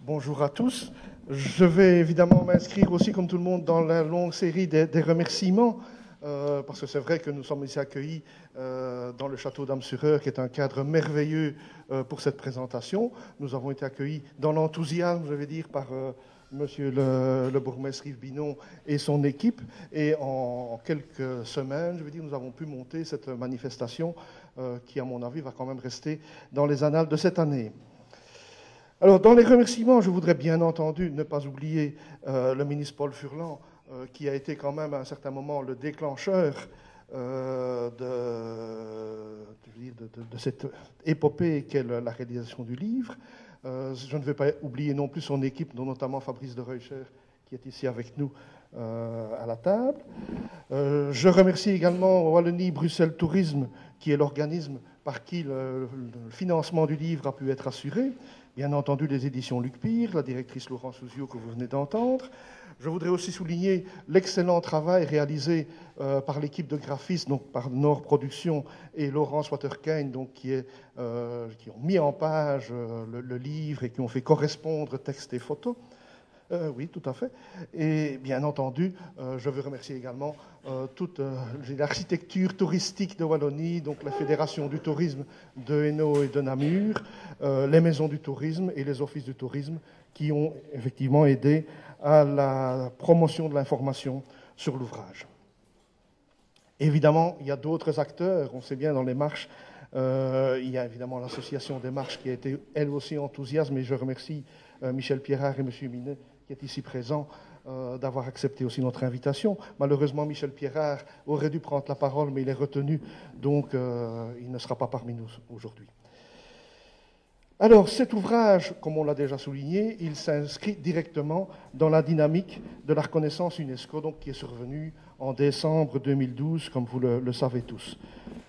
Bonjour à tous. Je vais évidemment m'inscrire aussi, comme tout le monde, dans la longue série des remerciements, parce que c'est vrai que nous sommes ici accueillis dans le château d'Amsureur, qui est un cadre merveilleux pour cette présentation. Nous avons été accueillis dans l'enthousiasme, je vais dire, par monsieur le bourgmestre Yves Binon et son équipe. Et en quelques semaines, je veux dire, nous avons pu monter cette manifestation qui, à mon avis, va quand même rester dans les annales de cette année. Alors, dans les remerciements, je voudrais bien entendu ne pas oublier le ministre Paul Furlan, qui a été quand même à un certain moment le déclencheur de cette épopée qu'est la réalisation du livre. Je ne vais pas oublier non plus son équipe, dont notamment Fabrice de Reucher, qui est ici avec nous à la table. Je remercie également Wallonie-Bruxelles Tourisme, qui est l'organisme par qui le financement du livre a pu être assuré. Bien entendu, les éditions Luc Pire, la directrice Laurence Souzio que vous venez d'entendre. Je voudrais aussi souligner l'excellent travail réalisé par l'équipe de graphistes, donc par Nord Productions et Laurence Waterkine, donc qui ont mis en page le livre et qui ont fait correspondre texte et photos. Oui, tout à fait. Et bien entendu, je veux remercier également toute l'architecture touristique de Wallonie, donc la Fédération du tourisme de Hainaut et de Namur, les maisons du tourisme et les offices du tourisme qui ont effectivement aidé à la promotion de l'information sur l'ouvrage. Évidemment, il y a d'autres acteurs, on sait bien dans les marches, il y a évidemment l'association des marches qui a été elle aussi enthousiaste, mais je remercie Michel Pierrard et M. Minet qui est ici présent, d'avoir accepté aussi notre invitation. Malheureusement, Michel Pierrard aurait dû prendre la parole, mais il est retenu, donc il ne sera pas parmi nous aujourd'hui. Alors, cet ouvrage, comme on l'a déjà souligné, il s'inscrit directement dans la dynamique de la reconnaissance UNESCO, donc, qui est survenue en décembre 2012, comme vous le savez tous.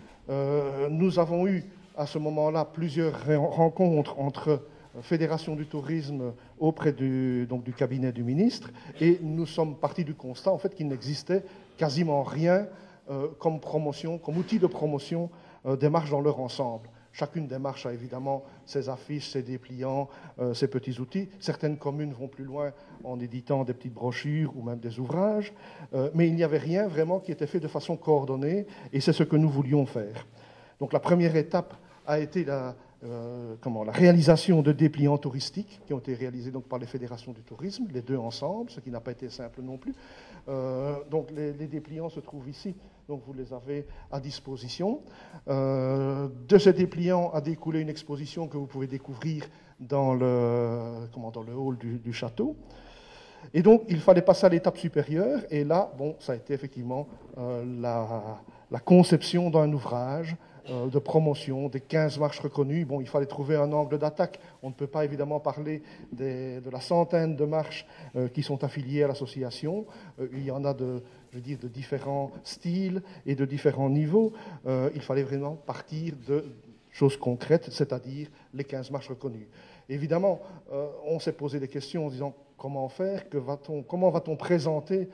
Nous avons eu, à ce moment-là, plusieurs rencontres entre Fédération du tourisme auprès du cabinet du ministre, et nous sommes partis du constat en fait qu'il n'existait quasiment rien comme promotion, comme outil de promotion des marches dans leur ensemble. Chacune des marches a évidemment ses affiches, ses dépliants, ses petits outils. Certaines communes vont plus loin en éditant des petites brochures ou même des ouvrages, mais il n'y avait rien vraiment qui était fait de façon coordonnée, et c'est ce que nous voulions faire. Donc la première étape a été la réalisation de dépliants touristiques qui ont été réalisés donc par les fédérations du tourisme, les deux ensemble, ce qui n'a pas été simple non plus. Donc les dépliants se trouvent ici, donc vous les avez à disposition. De ces dépliants a découlé une exposition que vous pouvez découvrir dans le hall du château. Et donc il fallait passer à l'étape supérieure, et là, bon, ça a été effectivement la conception d'un ouvrage de promotion, des 15 marches reconnues. Bon, il fallait trouver un angle d'attaque. On ne peut pas évidemment parler de la centaine de marches qui sont affiliées à l'association. Il y en a de différents styles et de différents niveaux. Il fallait vraiment partir de choses concrètes, c'est-à-dire les 15 marches reconnues. Évidemment, on s'est posé des questions en disant comment faire, comment va-t-on présenter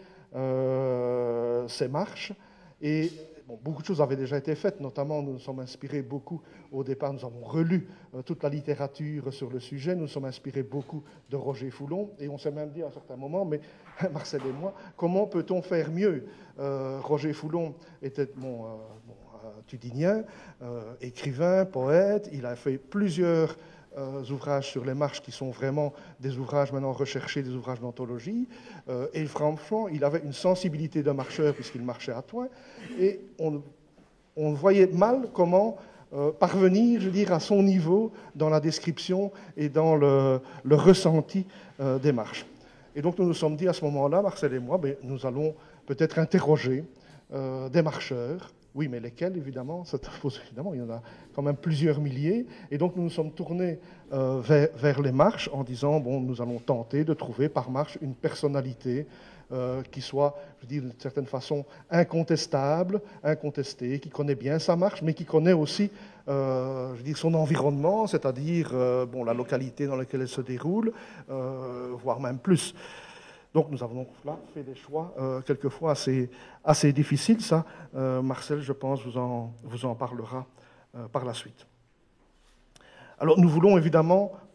ces marches, et bon, beaucoup de choses avaient déjà été faites, notamment nous nous sommes inspirés beaucoup, au départ nous avons relu toute la littérature sur le sujet, nous nous sommes inspirés beaucoup de Roger Foulon, et on s'est même dit à un certain moment, mais Marcel et moi, comment peut-on faire mieux? Roger Foulon était tudinien, écrivain, poète, il a fait plusieurs ouvrages sur les marches qui sont vraiment des ouvrages maintenant recherchés, des ouvrages d'anthologie. Et franchement, il avait une sensibilité de marcheur puisqu'il marchait à Thoin. Et on voyait mal comment parvenir, je veux dire, à son niveau dans la description et dans le ressenti des marches. Et donc nous nous sommes dit à ce moment-là, Marcel et moi, nous allons peut-être interroger des marcheurs. Oui, mais lesquels, évidemment? Évidemment, il y en a quand même plusieurs milliers. Et donc, nous nous sommes tournés vers les marches en disant, bon, nous allons tenter de trouver par marche une personnalité qui soit, je veux dire, d'une certaine façon, incontestable, incontestée, qui connaît bien sa marche, mais qui connaît aussi, je veux dire, son environnement, c'est-à-dire la localité dans laquelle elle se déroule, voire même plus. Donc nous avons là fait des choix quelquefois assez difficiles. Ça, Marcel, je pense, vous en parlera par la suite. Alors nous voulons évidemment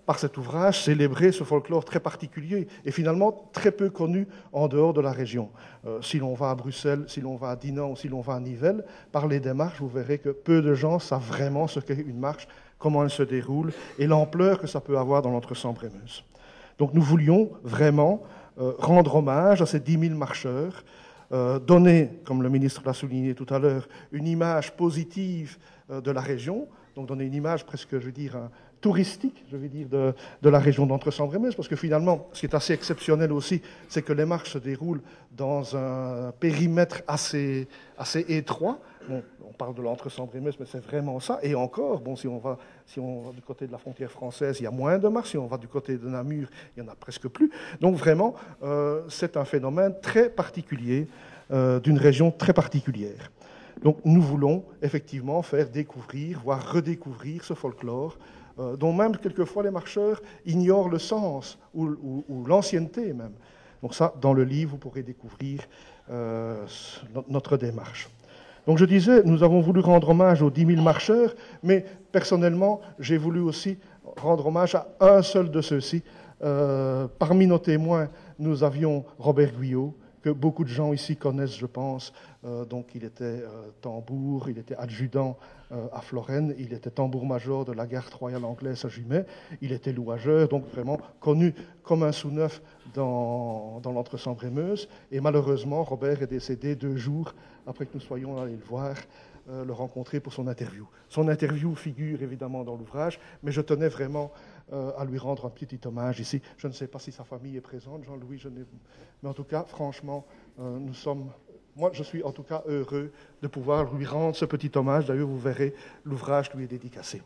par cet ouvrage, célébrer ce folklore très particulier et finalement très peu connu en dehors de la région. Si l'on va à Bruxelles, si l'on va à Dinan ou si l'on va à Nivelles, parler des marches, vous verrez que peu de gens savent vraiment ce qu'est une marche, comment elle se déroule et l'ampleur que ça peut avoir dans l'Entre-Sambre-et-Meuse. Donc nous voulions vraiment rendre hommage à ces 10 000 marcheurs, donner, comme le ministre l'a souligné tout à l'heure, une image positive de la région, donc donner une image presque, je veux dire, touristique, je veux dire, de la région d'Entre-Sambre-et-Meuse, parce que finalement, ce qui est assez exceptionnel aussi, c'est que les marches se déroulent dans un périmètre assez étroit. Bon, on parle de l'Entre-Sambre-et-Meuse, mais c'est vraiment ça. Et encore, bon, si on va du côté de la frontière française, il y a moins de marches. Si on va du côté de Namur, il n'y en a presque plus. Donc vraiment, c'est un phénomène très particulier, d'une région très particulière. Donc nous voulons effectivement faire découvrir, voire redécouvrir ce folklore, dont même quelquefois les marcheurs ignorent le sens ou l'ancienneté même. Donc ça, dans le livre, vous pourrez découvrir notre démarche. Donc je disais, nous avons voulu rendre hommage aux 10 000 marcheurs, mais personnellement, j'ai voulu aussi rendre hommage à un seul de ceux-ci. Parmi nos témoins, nous avions Robert Guyot, que beaucoup de gens ici connaissent, je pense. Donc il était tambour, il était adjudant à Florenne, il était tambour-major de la garde royale anglaise à Jumet, il était louageur, donc vraiment connu comme un sous-neuf dans l'Entre-Sambre-et-Meuse. Et malheureusement, Robert est décédé 2 jours après que nous soyons allés le voir, le rencontrer pour son interview. Son interview figure évidemment dans l'ouvrage, mais je tenais vraiment à lui rendre un petit hommage ici. Je ne sais pas si sa famille est présente, Jean-Louis, mais en tout cas, franchement, moi je suis en tout cas heureux de pouvoir lui rendre ce petit hommage. D'ailleurs, vous verrez, l'ouvrage lui est dédicacé.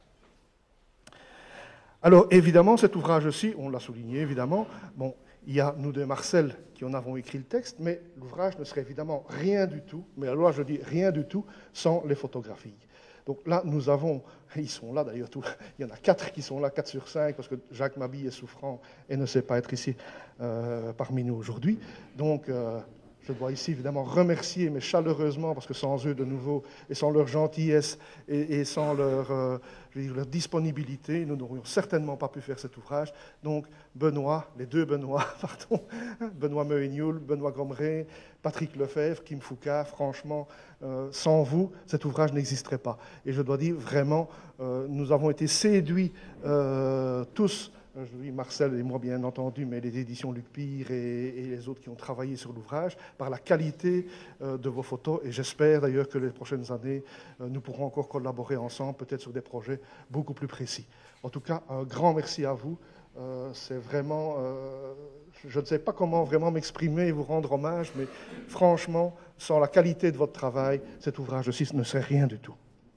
Alors, évidemment, cet ouvrage-ci, on l'a souligné, évidemment, bon, il y a nous deux, Marcel, qui en avons écrit le texte, mais l'ouvrage ne serait évidemment rien du tout, mais alors je dis rien du tout, sans les photographies. Donc là, nous avons, ils sont là d'ailleurs, il y en a 4 qui sont là, 4 sur 5, parce que Jacques Mabille est souffrant et ne sait pas être ici parmi nous aujourd'hui. Donc, je dois ici évidemment remercier, mais chaleureusement, parce que sans eux de nouveau, et sans leur gentillesse, et sans leur disponibilité, nous n'aurions certainement pas pu faire cet ouvrage. Donc Benoît, les 2 Benoît, pardon, Benoît Meuignoul, Benoît Gommeret, Patrick Lefebvre, Kim Foucault, franchement, sans vous, cet ouvrage n'existerait pas. Et je dois dire vraiment, nous avons été séduits tous, Marcel et moi bien entendu, mais les éditions Luc Pire et les autres qui ont travaillé sur l'ouvrage, par la qualité de vos photos. Et j'espère d'ailleurs que les prochaines années, nous pourrons encore collaborer ensemble, peut-être sur des projets beaucoup plus précis. En tout cas, un grand merci à vous. C'est vraiment... je ne sais pas comment vraiment m'exprimer et vous rendre hommage, mais franchement, sans la qualité de votre travail, cet ouvrage-ci ne serait rien du tout.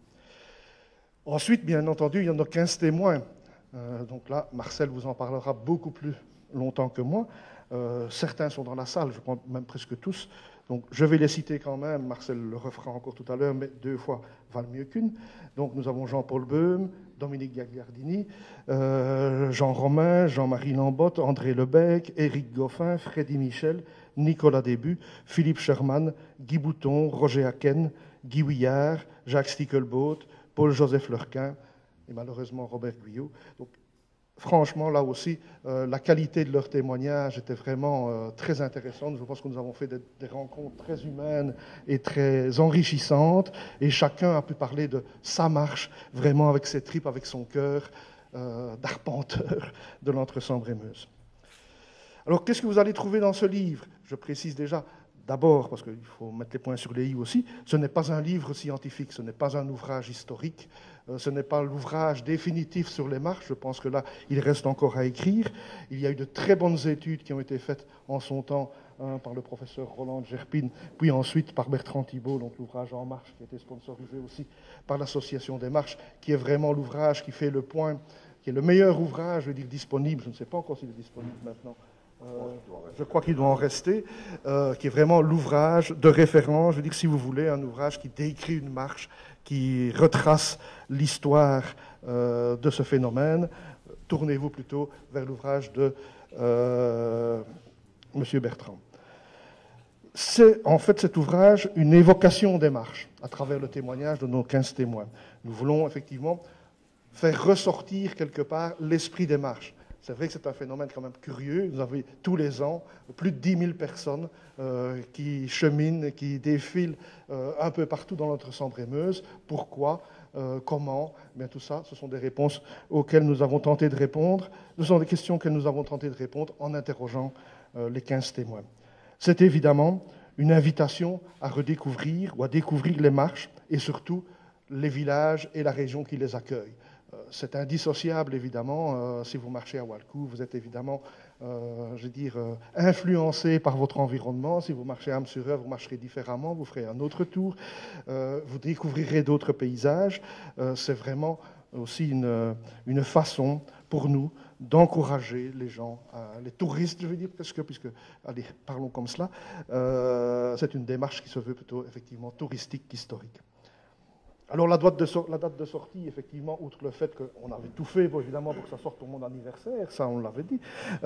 Ensuite, bien entendu, il y en a 15 témoins. Donc là, Marcel vous en parlera beaucoup plus longtemps que moi. Certains sont dans la salle, je crois même presque tous. Donc je vais les citer quand même, Marcel le refera encore tout à l'heure, mais 2 fois valent mieux qu'une. Donc nous avons Jean-Paul Beume, Dominique Gagliardini, Jean Romain, Jean-Marie Lambotte, André Lebec, Éric Goffin, Freddy Michel, Nicolas Début, Philippe Sherman, Guy Bouton, Roger Haken, Guy Huillard, Jacques Stickelbaut, Paul-Joseph Lerquin, et malheureusement Robert Guyot. Donc, franchement, là aussi, la qualité de leur témoignage était vraiment très intéressante. Je pense que nous avons fait des rencontres très humaines et très enrichissantes, et chacun a pu parler de sa marche, vraiment avec ses tripes, avec son cœur d'arpenteur de l'Entre-Sambre-et-Meuse. Alors, qu'est-ce que vous allez trouver dans ce livre? Je précise déjà, d'abord, parce qu'il faut mettre les points sur les i aussi, ce n'est pas un livre scientifique, ce n'est pas un ouvrage historique, ce n'est pas l'ouvrage définitif sur les marches, je pense que là, il reste encore à écrire. Il y a eu de très bonnes études qui ont été faites en son temps par le professeur Roland Gerpine, puis ensuite par Bertrand Thibault, donc l'ouvrage En Marche, qui a été sponsorisé aussi par l'Association des Marches, qui est vraiment l'ouvrage qui fait le point, qui est le meilleur ouvrage, je veux dire, disponible, je ne sais pas encore s'il est disponible maintenant, je crois qu'il doit en rester, qui est vraiment l'ouvrage de référence, je veux dire, si vous voulez, un ouvrage qui décrit une marche, qui retrace l'histoire de ce phénomène. Tournez-vous plutôt vers l'ouvrage de M. Bertrand. C'est en fait cet ouvrage une évocation des marches à travers le témoignage de nos 15 témoins. Nous voulons effectivement faire ressortir quelque part l'esprit des marches. C'est vrai que c'est un phénomène quand même curieux. Vous avez tous les ans plus de 10 000 personnes qui cheminent, qui défilent un peu partout dans notre Sambre-et-Meuse. Pourquoi comment? Bien, tout ça, ce sont des réponses auxquelles nous avons tenté de répondre. Ce sont des questions auxquelles nous avons tenté de répondre en interrogeant les 15 témoins. C'est évidemment une invitation à redécouvrir ou à découvrir les marches et surtout les villages et la région qui les accueillent. C'est indissociable, évidemment. Si vous marchez à Walcourt, vous êtes évidemment, influencé par votre environnement. Si vous marchez à Ham-sur-Eure, vous marcherez différemment, vous ferez un autre tour, vous découvrirez d'autres paysages. C'est vraiment aussi une façon pour nous d'encourager les gens, les touristes, je veux dire, puisque allez, parlons comme cela. C'est une démarche qui se veut plutôt, effectivement, touristique qu'historique. Alors la date de sortie, effectivement, outre le fait qu'on avait tout fait, bon, évidemment, pour que ça sorte au mon anniversaire, ça on l'avait dit,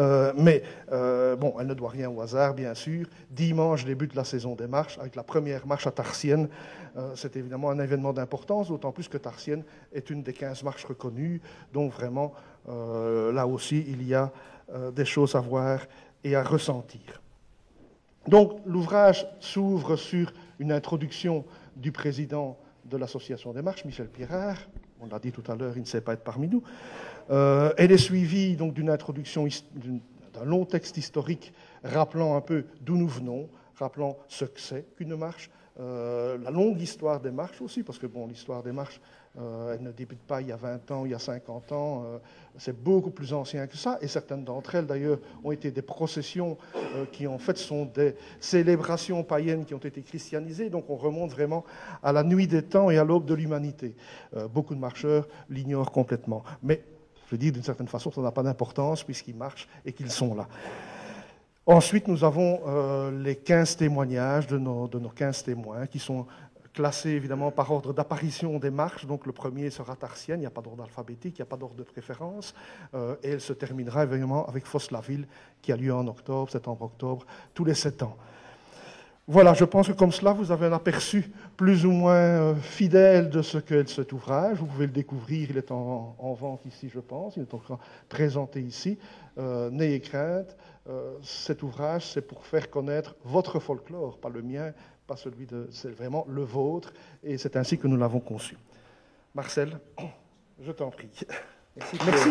bon, elle ne doit rien au hasard, bien sûr. Dimanche débute la saison des marches, avec la première marche à Tarsienne. C'est évidemment un événement d'importance, d'autant plus que Tarsienne est une des 15 marches reconnues, donc vraiment, là aussi, il y a des choses à voir et à ressentir. Donc l'ouvrage s'ouvre sur une introduction du président de l'Association des marches, Michel Pirard. On l'a dit tout à l'heure, il ne sait pas être parmi nous. Elle est suivie donc d'une introduction, d'un long texte historique rappelant un peu d'où nous venons, rappelant ce que c'est qu'une marche, la longue histoire des marches aussi, parce que bon, l'histoire des marches, elle ne débute pas il y a 20 ans, il y a 50 ans, c'est beaucoup plus ancien que ça, et certaines d'entre elles, d'ailleurs, ont été des processions qui, en fait, sont des célébrations païennes qui ont été christianisées, donc on remonte vraiment à la nuit des temps et à l'aube de l'humanité. Beaucoup de marcheurs l'ignorent complètement. Mais, je dis d'une certaine façon, ça n'a pas d'importance, puisqu'ils marchent et qu'ils sont là. Ensuite, nous avons les 15 témoignages de nos 15 témoins qui sont classés évidemment par ordre d'apparition des marches. Donc le premier sera Tarsienne, il n'y a pas d'ordre alphabétique, il n'y a pas d'ordre de préférence. Et elle se terminera évidemment avec Fosse-la-Ville qui a lieu en octobre, septembre-octobre, tous les 7 ans. Voilà, je pense que comme cela, vous avez un aperçu plus ou moins fidèle de ce qu'est cet ouvrage. Vous pouvez le découvrir, il est en vente ici, je pense, il est encore présenté ici. N'ayez crainte, cet ouvrage, c'est pour faire connaître votre folklore, pas le mien, pas celui de... C'est vraiment le vôtre, et c'est ainsi que nous l'avons conçu. Marcel, je t'en prie. Merci. Merci.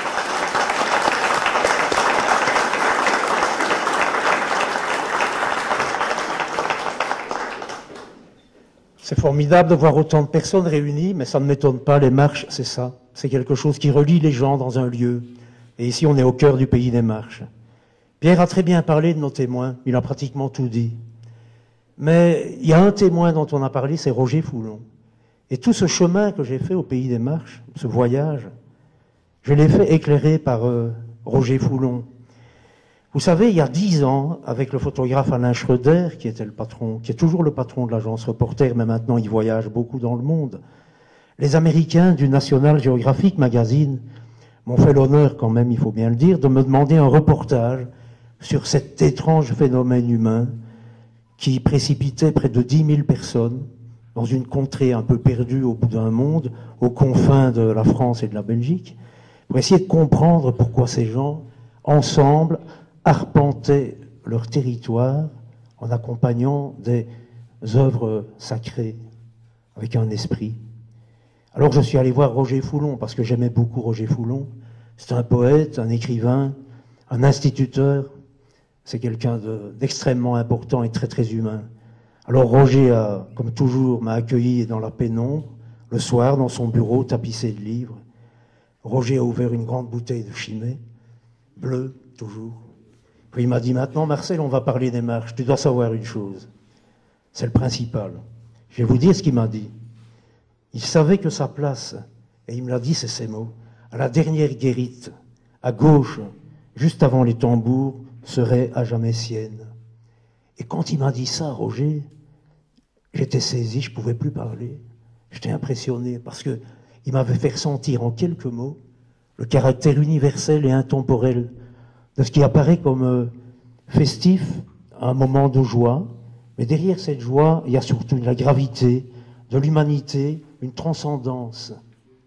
C'est formidable de voir autant de personnes réunies, mais ça ne m'étonne pas, les marches, c'est ça. C'est quelque chose qui relie les gens dans un lieu. Et ici, on est au cœur du pays des marches. Pierre a très bien parlé de nos témoins, il a pratiquement tout dit. Mais il y a un témoin dont on a parlé, c'est Roger Foulon. Et tout ce chemin que j'ai fait au pays des marches, ce voyage, je l'ai fait éclairer par Roger Foulon. Vous savez, il y a 10 ans, avec le photographe Alain Schroeder, qui était le patron, qui est toujours le patron de l'agence Reporter, mais maintenant il voyage beaucoup dans le monde, les Américains du National Geographic Magazine m'ont fait l'honneur, quand même, il faut bien le dire, de me demander un reportage sur cet étrange phénomène humain qui précipitait près de 10 000 personnes dans une contrée un peu perdue au bout d'un monde, aux confins de la France et de la Belgique, pour essayer de comprendre pourquoi ces gens, ensemble, arpentaient leur territoire en accompagnant des œuvres sacrées avec un esprit. Alors je suis allé voir Roger Foulon, parce que j'aimais beaucoup Roger Foulon. C'est un poète, un écrivain, un instituteur. C'est quelqu'un d'extrêmement important et très très humain. Alors Roger, comme toujours, m'a accueilli dans la pénombre, le soir, dans son bureau, tapissé de livres. Roger a ouvert une grande bouteille de Chimay, bleue, toujours. Puis il m'a dit, maintenant, Marcel, on va parler des marches. Tu dois savoir une chose. C'est le principal. Je vais vous dire ce qu'il m'a dit. Il savait que sa place, et il me l'a dit, c'est ces mots, à la dernière guérite, à gauche, juste avant les tambours, serait à jamais sienne. Et quand il m'a dit ça, Roger, j'étais saisi, je ne pouvais plus parler. J'étais impressionné parce qu'il m'avait fait ressentir en quelques mots le caractère universel et intemporel de ce qui apparaît comme festif, un moment de joie. Mais derrière cette joie, il y a surtout la gravité de l'humanité, une transcendance.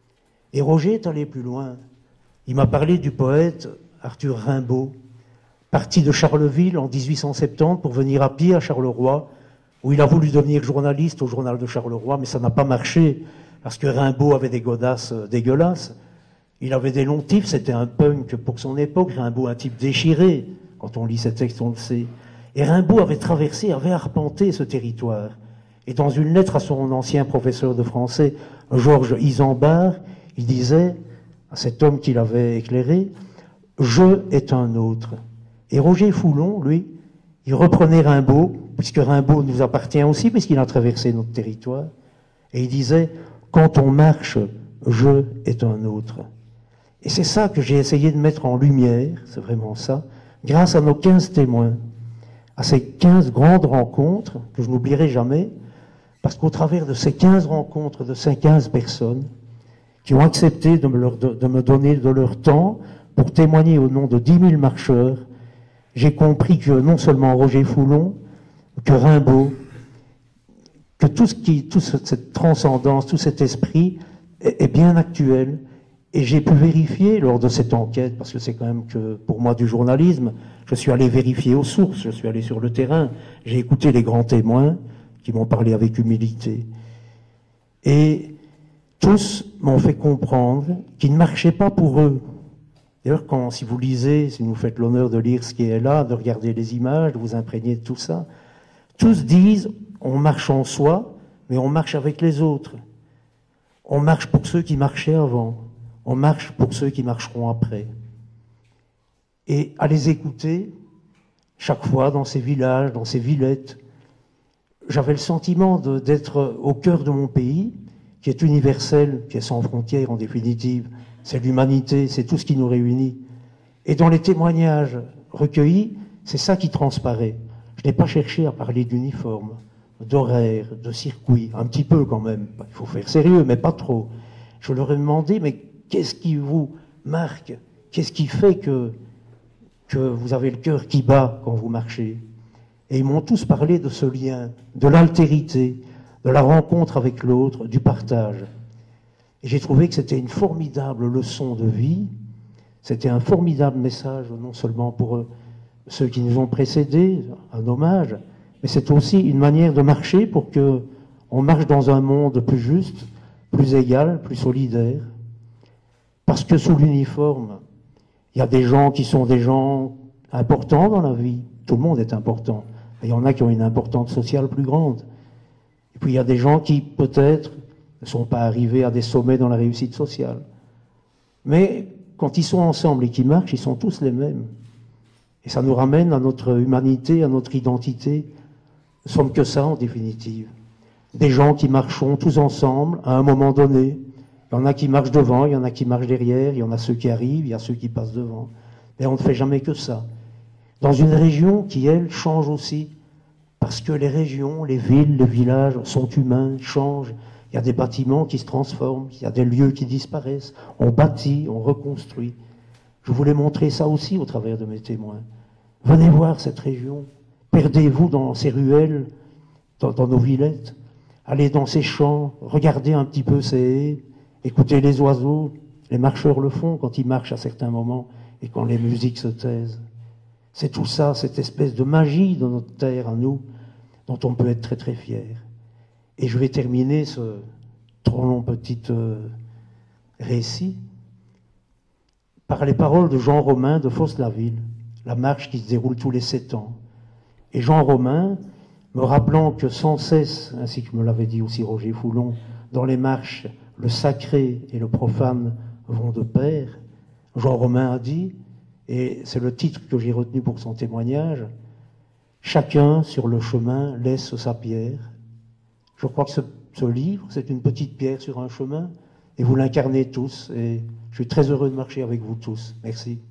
Et Roger est allé plus loin. Il m'a parlé du poète Arthur Rimbaud, parti de Charleville en 1870 pour venir à pied à Charleroi, où il a voulu devenir journaliste au journal de Charleroi, mais ça n'a pas marché, parce que Rimbaud avait des godasses dégueulasses. Il avait des longs tifs, c'était un punk pour son époque, Rimbaud un type déchiré. Quand on lit ces textes, on le sait. Et Rimbaud avait traversé, avait arpenté ce territoire. Et dans une lettre à son ancien professeur de français, Georges Isambard, il disait à cet homme qu'il avait éclairé, « Je est un autre ». Et Roger Foulon, lui, il reprenait Rimbaud, puisque Rimbaud nous appartient aussi, puisqu'il a traversé notre territoire, et il disait « Quand on marche, je est un autre ». Et c'est ça que j'ai essayé de mettre en lumière, c'est vraiment ça, grâce à nos 15 témoins, à ces 15 grandes rencontres que je n'oublierai jamais, parce qu'au travers de ces 15 rencontres de ces 15 personnes qui ont accepté de me donner de leur temps pour témoigner au nom de 10 000 marcheurs, j'ai compris que non seulement Roger Foulon, que Rimbaud, que toute cette transcendance, tout cet esprit est bien actuel. Et j'ai pu vérifier lors de cette enquête, parce que c'est quand même que pour moi du journalisme, je suis allé vérifier aux sources, je suis allé sur le terrain, j'ai écouté les grands témoins qui m'ont parlé avec humilité. Et tous m'ont fait comprendre qu'ils ne marchaient pas pour eux. D'ailleurs, si vous lisez, si vous faites l'honneur de lire ce qui est là, de regarder les images, de vous imprégner de tout ça, tous disent, on marche en soi, mais on marche avec les autres. On marche pour ceux qui marchaient avant. On marche pour ceux qui marcheront après. Et à les écouter, chaque fois dans ces villages, dans ces villettes, j'avais le sentiment d'être au cœur de mon pays, qui est universel, qui est sans frontières en définitive. C'est l'humanité, c'est tout ce qui nous réunit. Et dans les témoignages recueillis, c'est ça qui transparaît. Je n'ai pas cherché à parler d'uniforme, d'horaire, de circuit, un petit peu quand même. Il faut faire sérieux, mais pas trop. Je leur ai demandé, mais qu'est-ce qui vous marque? Qu'est-ce qui fait que vous avez le cœur qui bat quand vous marchez? Et ils m'ont tous parlé de ce lien, de l'altérité, de la rencontre avec l'autre, du partage. Et j'ai trouvé que c'était une formidable leçon de vie, c'était un formidable message, non seulement pour ceux qui nous ont précédés, un hommage, mais c'est aussi une manière de marcher pour que on marche dans un monde plus juste, plus égal, plus solidaire. Parce que sous l'uniforme, il y a des gens qui sont des gens importants dans la vie. Tout le monde est important. Il y en a qui ont une importance sociale plus grande. Et puis il y a des gens qui, peut-être, ne sont pas arrivés à des sommets dans la réussite sociale. Mais quand ils sont ensemble et qu'ils marchent, ils sont tous les mêmes. Et ça nous ramène à notre humanité, à notre identité. Nous ne sommes que ça, en définitive. Des gens qui marcheront tous ensemble à un moment donné. Il y en a qui marchent devant, il y en a qui marchent derrière, il y en a ceux qui arrivent, il y a ceux qui passent devant. Mais on ne fait jamais que ça. Dans une région qui, elle, change aussi. Parce que les régions, les villes, les villages sont humains, changent. Il y a des bâtiments qui se transforment, il y a des lieux qui disparaissent. On bâtit, on reconstruit. Je voulais montrer ça aussi au travers de mes témoins. Venez voir cette région. Perdez-vous dans ces ruelles, dans nos villettes. Allez dans ces champs, regardez un petit peu ces haies. Écoutez les oiseaux, les marcheurs le font quand ils marchent à certains moments et quand les musiques se taisent. C'est tout ça, cette espèce de magie de notre terre à nous, dont on peut être très très fier. Et je vais terminer ce trop long petit récit par les paroles de Jean Romain de Fos-la-Ville, la marche qui se déroule tous les 7 ans. Et Jean Romain, me rappelant que sans cesse, ainsi que me l'avait dit aussi Roger Foulon, dans les marches, le sacré et le profane vont de pair, Jean Romain a dit, et c'est le titre que j'ai retenu pour son témoignage, « Chacun sur le chemin laisse sa pierre ». Je crois que ce livre, c'est une petite pierre sur un chemin, et vous l'incarnez tous, et je suis très heureux de marcher avec vous tous. Merci.